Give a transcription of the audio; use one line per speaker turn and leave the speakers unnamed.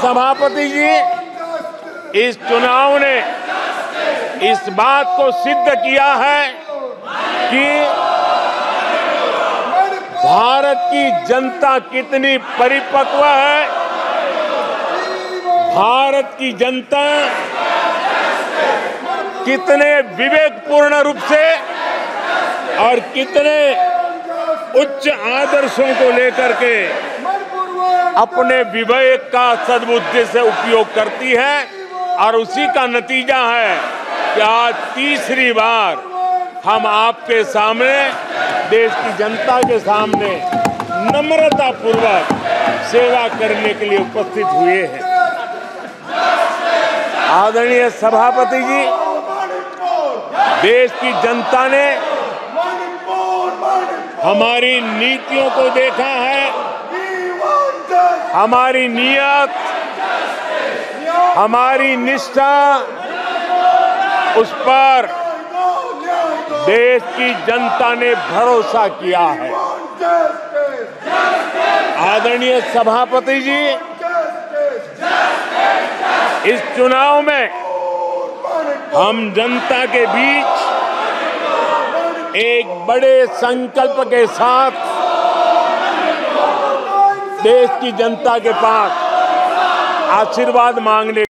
सभापति जी, इस चुनाव ने इस बात को सिद्ध किया है कि भारत की जनता कितनी परिपक्व है, भारत की जनता कितने विवेकपूर्ण रूप से और कितने उच्च आदर्शों को लेकर के अपने विवेक का सद्बुद्धि से उपयोग करती है। और उसी का नतीजा है कि आज तीसरी बार हम आपके सामने, देश की जनता के सामने नम्रता पूर्वक सेवा करने के लिए उपस्थित हुए हैं। आदरणीय सभापति जी, देश की जनता ने हमारी नीतियों को देखा है, हमारी नीयत, हमारी निष्ठा, उस पर देश की जनता ने भरोसा किया है। आदरणीय सभापति जी, इस चुनाव में हम जनता के बीच एक बड़े संकल्प के साथ देश की जनता के पास आशीर्वाद मांगने